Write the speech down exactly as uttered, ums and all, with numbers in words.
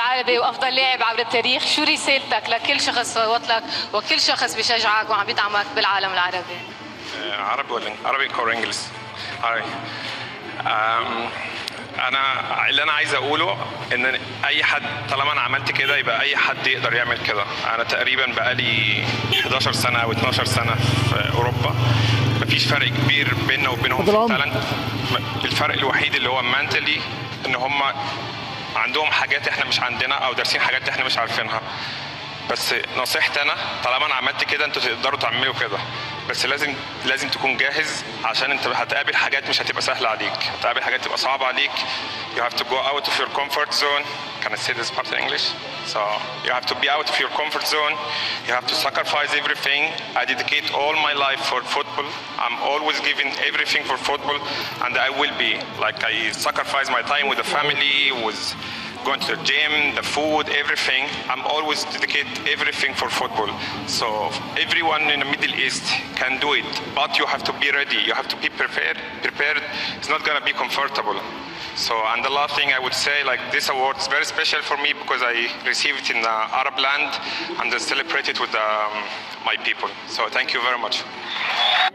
العربي وأفضل لاعب عبر التاريخ، شو رسالتك لكل شخص صوت لك وكل شخص بيشجعك وعم بيدعمك بالعالم العربي؟ عربي ولا عربي أو إنجليزي؟ عربي. انا اللي انا عايز اقوله ان اي حد طالما انا عملت كده يبقى اي حد يقدر يعمل كده. انا تقريبا بقالي حداشر سنه او اتناشر سنه في اوروبا، مفيش فرق كبير بيننا وبينهم في التالنت. الفرق الوحيد اللي هو مانتلي، ان هم عندهم حاجات احنا مش عندنا او دارسين حاجات احنا مش عارفينها. بس نصيحتي انا طالما انا عملت كده انتوا تقدروا تعملوا كده، بس لازم لازم تكون جاهز عشان انت هتقابل حاجات مش هتبقى سهله عليك، هتقابل حاجات تبقى صعبه عليك. You have to go out of your comfort zone. Can I say this part in English? So you have to be out of your comfort zone. You have to sacrifice everything. I dedicate all my life for football. I'm always giving everything for football, and I will be like I sacrifice my time with the family, with going to the gym, the food, everything. I'm always dedicate everything for football. So everyone in the Middle East can do it, but you have to be ready. You have to be prepared. Prepared. It's not gonna be comfortable. So, and the last thing I would say, like this award is very special for me because I received it in the Arab land and I celebrate it with um, my people. So thank you very much.